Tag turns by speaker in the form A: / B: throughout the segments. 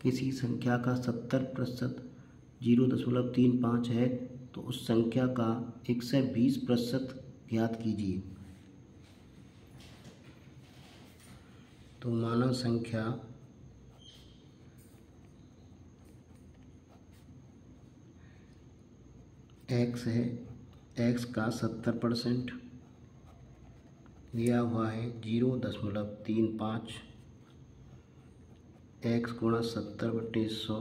A: किसी संख्या का 70% 0.35 है तो उस संख्या का 120% ज्ञात कीजिए। तो माना संख्या x है, x का 70% दिया हुआ है 0.35, x गुणा 70/100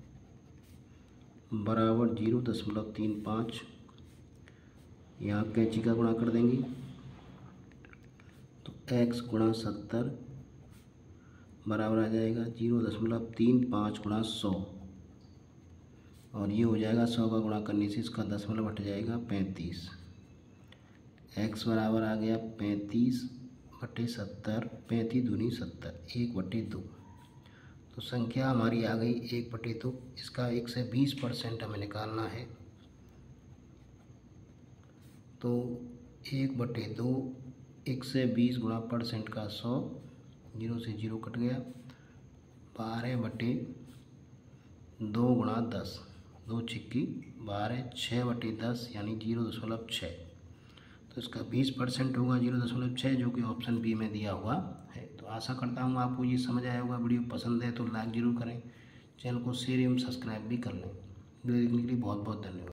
A: बराबर 0.35। यहाँ कैंची का गुणा कर देंगे तो x गुणा 70 बराबर आ जाएगा 0.35 गुणा 100, और ये हो जाएगा 100 का गुणा करने से इसका दशमलव हट जाएगा 35। x बराबर आ गया 35/70, 35 दूनी 70, 1/2। तो संख्या हमारी आ गई 1/2। इसका 120% हमें निकालना है। तो 1/2 120 गुणा परसेंट का 100, 0 से 0 कट गया, 12/2 गुणा 10, 2 छिक्की 12, 6/10 यानी 0.6। तो इसका 20% होगा 0.6, जो कि ऑप्शन बी में दिया हुआ है। तो आशा करता हूँ आपको ये समझ आया होगा। वीडियो पसंद है तो लाइक ज़रूर करें, चैनल को शेयर एवं सब्सक्राइब भी कर लें। वीडियो देखने के लिए बहुत बहुत धन्यवाद।